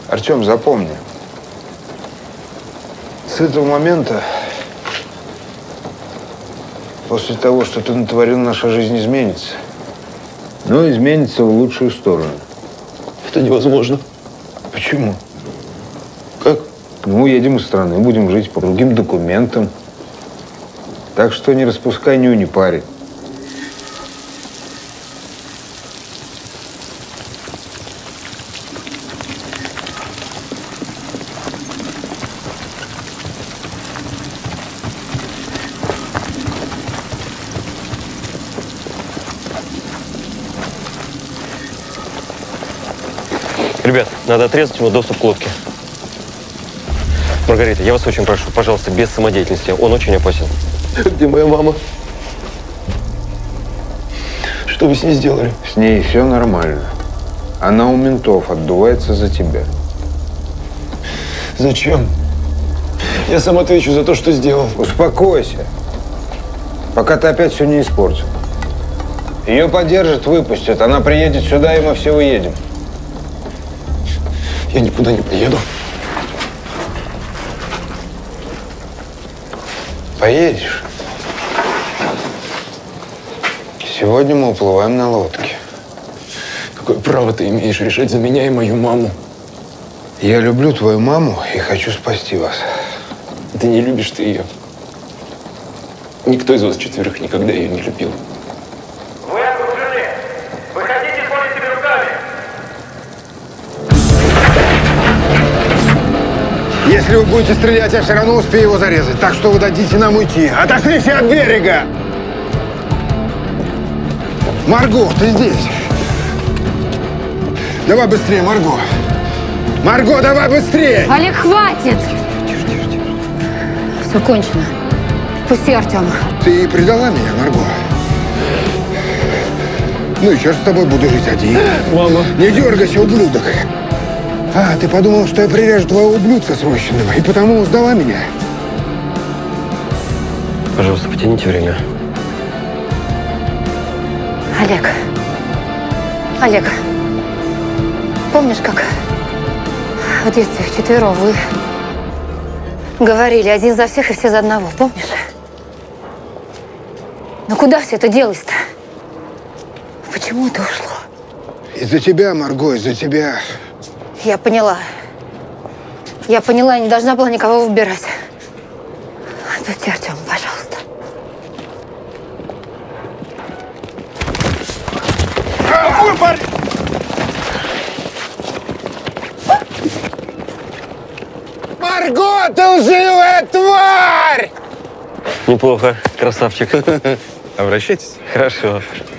Артем, запомни. С этого момента, после того, что ты натворил, наша жизнь изменится. Но изменится в лучшую сторону. Это невозможно. Почему? Как? Ну, уедем из страны, будем жить по другим документам. Так что не распускай нюни, парень. Ребят, надо отрезать ему доступ к лодке. Маргарита, я вас очень прошу, пожалуйста, без самодеятельности. Он очень опасен. Где моя мама? Что вы с ней сделали? С ней все нормально. Она у ментов отдувается за тебя. Зачем? Я сам отвечу за то, что сделал. Успокойся, пока ты опять все не испортил. Ее поддержат, выпустят. Она приедет сюда, и мы все уедем. Я никуда не поеду. Поедешь? Сегодня мы уплываем на лодке. Какое право ты имеешь решать за меня и мою маму? Я люблю твою маму и хочу спасти вас. Ты не любишь ты ее. Никто из вас четверых никогда ее не любил. Вы окружены! Выходите с полицейскими руками! Если вы будете стрелять, я все равно успею его зарезать. Так что вы дадите нам уйти. Отошли все от берега! Марго, ты здесь? Давай быстрее, Марго. Марго, давай быстрее! Олег, хватит! Все кончено. Пусти Артема. Ты предала меня, Марго? Ну и черт с тобой, буду жить один. Мама. Не дергайся, ублюдок. А, ты подумал, что я прирежу твоего ублюдка срощенного, и потому сдала меня? Пожалуйста, потяните время. Олег. Олег. Помнишь, как в детстве вчетвером вы говорили один за всех и все за одного? Помнишь? Ну куда все это делось-то? Почему это ушло? Из-за тебя, Марго, из-за тебя. Я поняла. Я поняла, я не должна была никого выбирать. Отпусти Артема, пожалуйста. Марго, ты лживая тварь! Неплохо, красавчик. Обращайтесь. Хорошо.